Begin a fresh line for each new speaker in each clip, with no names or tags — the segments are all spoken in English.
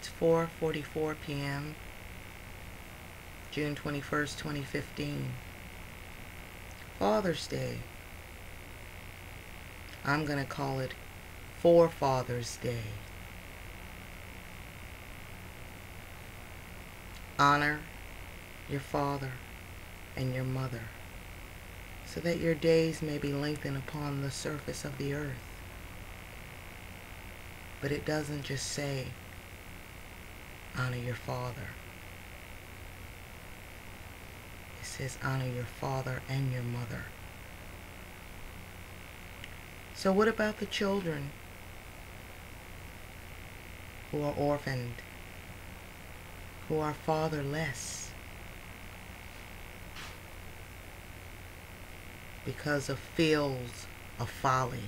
It's 4:44 p.m. June 21st, 2015. Father's Day. I'm going to call it 4Fathers Day. Honor your father and your mother, so that your days may be lengthened upon the surface of the earth. But it doesn't just say, honor your father. It says, honor your father and your mother. So what about the children who are orphaned, who are fatherless because of fields of folly,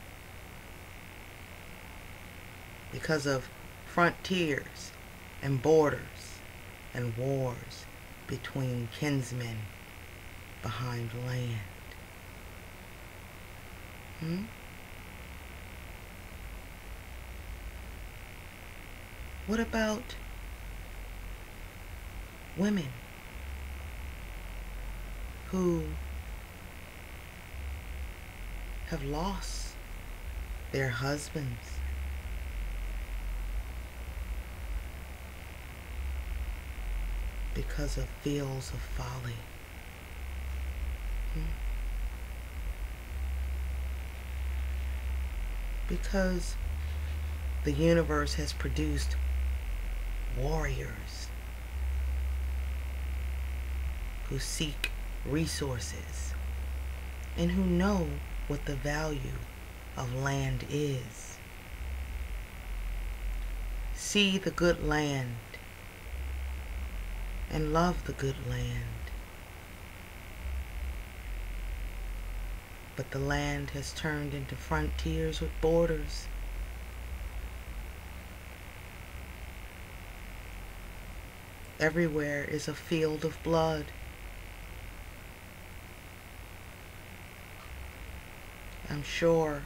because of frontiers and borders and wars between kinsmen behind land? What about women who have lost their husbands because of fields of folly? Because the universe has produced warriors who seek resources and who know what the value of land is. See the good land and love the good land. But the land has turned into frontiers with borders. Everywhere is a field of blood. I'm sure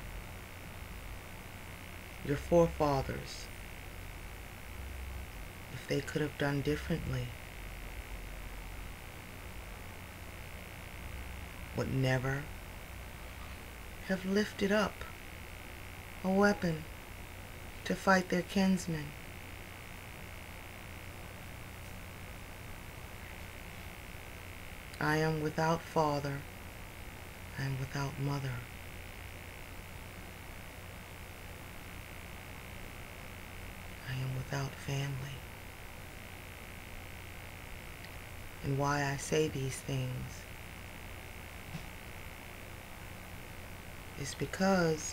your forefathers, if they could have done differently, would never have lifted up a weapon to fight their kinsmen. I am without father. I am without mother. I am without family. And why I say these things is because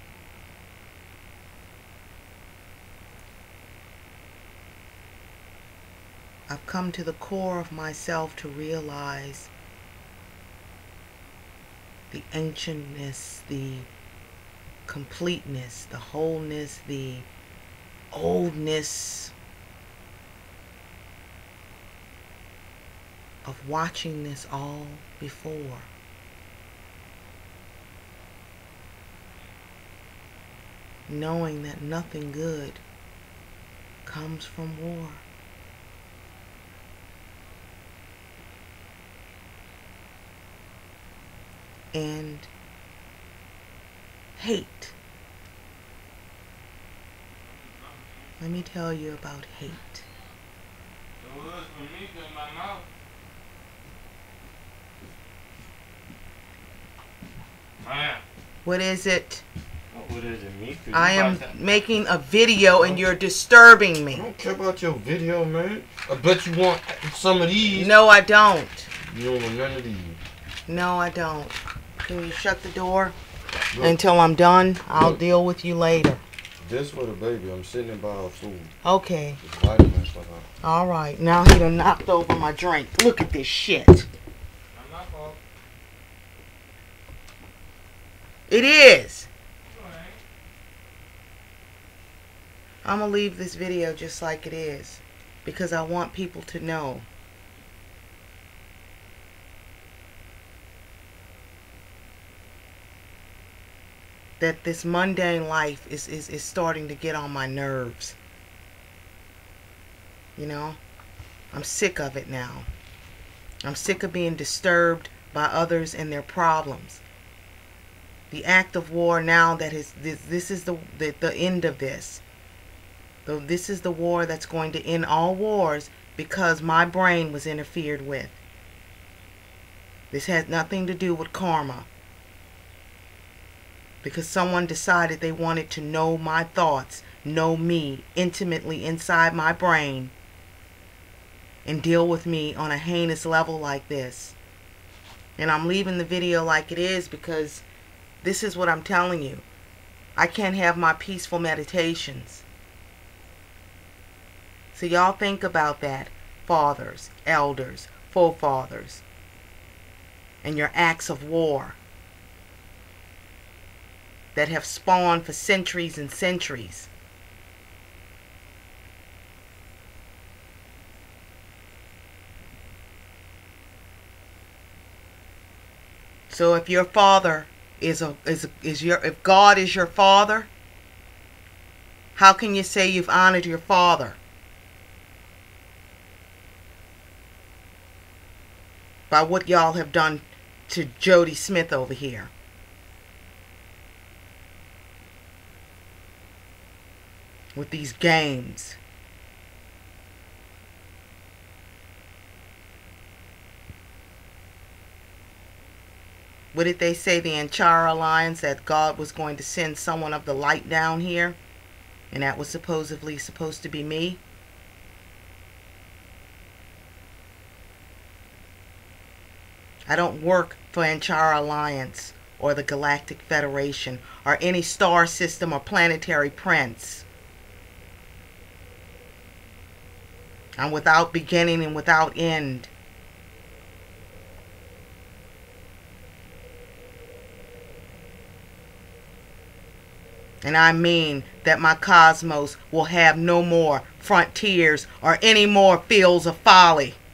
I've come to the core of myself to realize the ancientness, the completeness, the wholeness, the oldness of watching this all before. Knowing that nothing good comes from war. And hate. Let me tell you about hate. What is it?
What is it, me?
I am making a video and you're disturbing me.
I don't care about your video, man. I bet you want some of these.
No, I don't.
You don't want none of these.
No, I don't. Can you shut the door until I'm done? I'll deal with you later.
This for the baby. I'm sitting in by her food.
Okay.
It's vitamins for her.
All right. Now he done knocked over my drink. Look at this shit.
Not my fault.
It is. I'm going to leave this video just like it is because I want people to know that this mundane life is starting to get on my nerves. You know, I'm sick of it now. I'm sick of being disturbed by others and their problems. The act of war now that is this is the end of this. Though this is the war that's going to end all wars because my brain was interfered with. This has nothing to do with karma. Because someone decided they wanted to know my thoughts, know me intimately inside my brain, and deal with me on a heinous level like this. And I'm leaving the video like it is because this is what I'm telling you. I can't have my peaceful meditations. So y'all think about that, fathers, elders, 4Fathers, and your acts of war that have spawned for centuries and centuries. So if your father if God is your father, how can you say you've honored your father? By what y'all have done to Jody Smith over here. With these games. What did they say, the Anchara Alliance, that God was going to send someone of the light down here? And that was supposedly supposed to be me? I don't work for Anchara Alliance or the Galactic Federation or any star system or planetary prince. I'm without beginning and without end. And I mean that my cosmos will have no more frontiers or any more fields of folly.